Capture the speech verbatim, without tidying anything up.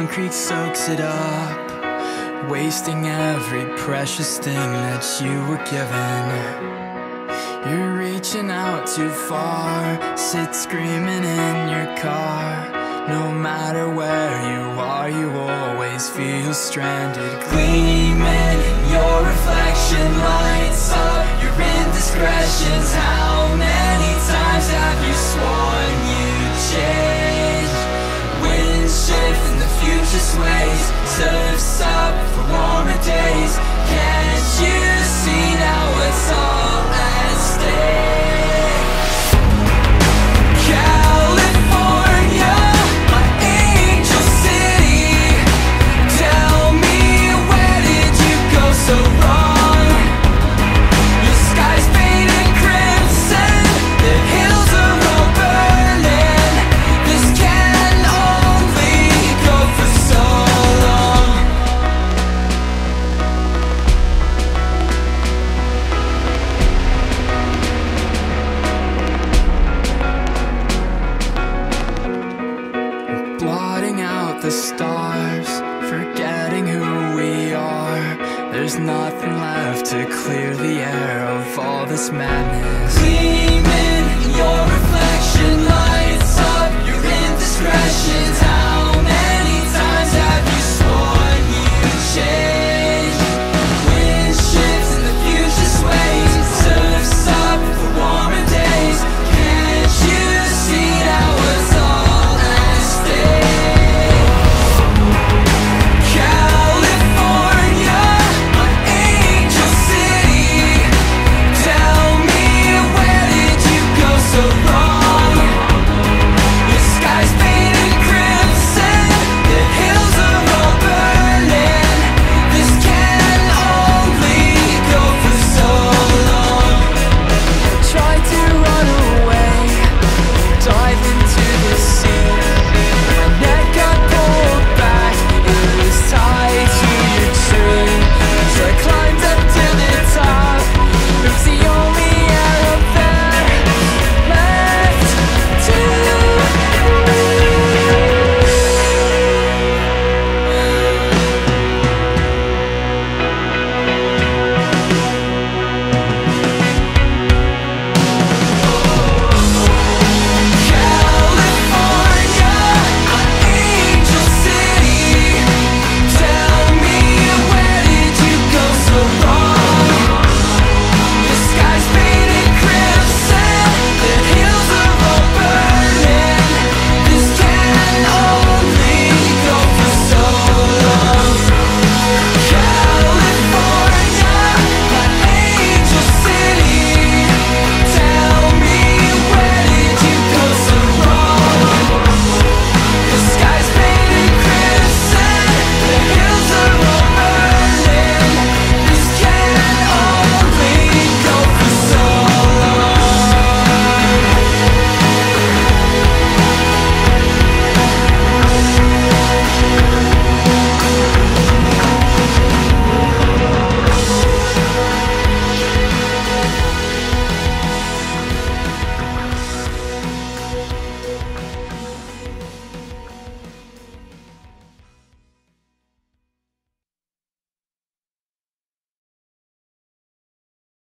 concrete soaks it up, wasting every precious thing that you were given. You're reaching out too far, sit screaming in your car. No matter where you are, you always feel stranded. Gleaming, your reflection lights up your indiscretions. How many times have you sworn you'd change? Wind shift and the future sways, surfs up for warmer days. Can't you see now it's all at stake? California, my angel city, tell me, where did you go so wrong? Your sky's painted crimson, the hills are all burning. This can only go for so long. Blotting out the stars, forgetting who we are. There's nothing left to clear the air of all this madness. Gleaming, your